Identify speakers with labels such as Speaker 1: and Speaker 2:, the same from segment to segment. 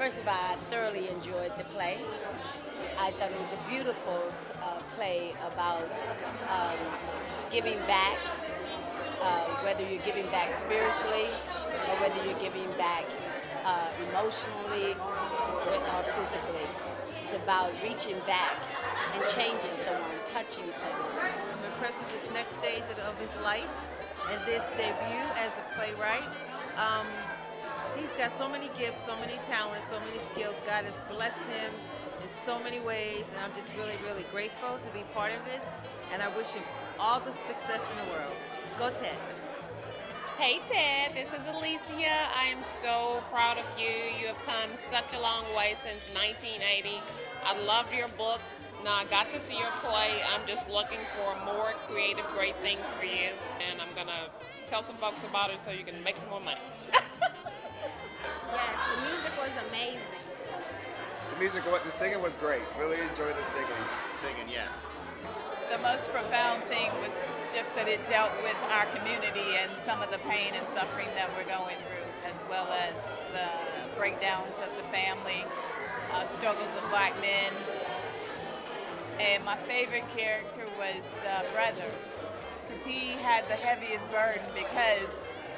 Speaker 1: First of all, I thoroughly enjoyed the play. I thought it was a beautiful play about um, giving back, whether you're giving back spiritually or whether you're giving back emotionally or physically. It's about reaching back and changing someone, touching someone.
Speaker 2: I'm impressed with this next stage of his life and this debut as a playwright. He's got so many gifts, so many talents, so many skills. God has blessed him in so many ways, and I'm just really, really grateful to be part of this, and I wish him all the success in the world. Go Ted.
Speaker 3: Hey Ted, this is Alicia. I am so proud of you. You have come such a long way since 1980. I loved your book. Now I got to see your play. I'm just looking for more creative, great things for you. And I'm going to tell some folks about it so you can make some more money.
Speaker 4: Yes, the music was amazing.
Speaker 5: The singing was great. Really enjoyed the singing.
Speaker 6: Singing, yes.
Speaker 7: The most profound thing was just that it dealt with our community and some of the pain and suffering that we're going through, as well as the breakdowns of the family, struggles of black men. And my favorite character was Brother, because he had the heaviest burden because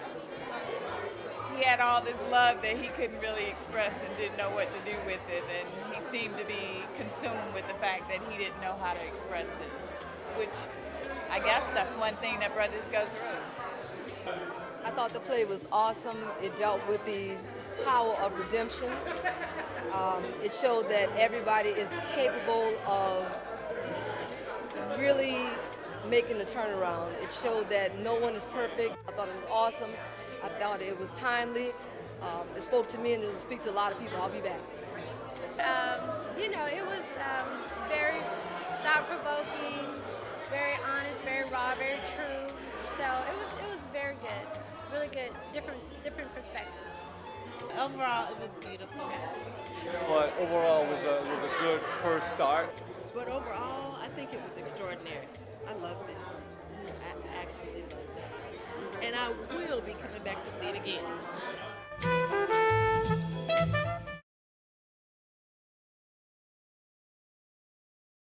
Speaker 7: he had all this love that he couldn't really express and didn't know what to do with it, and he seemed to be consumed with the fact that he didn't know how to express it, which I guess that's one thing that brothers go through.
Speaker 8: I thought the play was awesome. It dealt with the power of redemption. It showed that everybody is capable of really making a turnaround. It showed that no one is perfect. I thought it was awesome. I thought it was timely. It spoke to me and it will speak to a lot of people. I'll be back.
Speaker 4: It was very thought-provoking, very honest, very raw, very true. So it was very good, really good, different perspectives.
Speaker 2: Overall, it was beautiful.
Speaker 9: But overall, it was a good first start.
Speaker 2: But overall, I think it was extraordinary. I loved it. I actually loved it. And I will be coming back to see it again.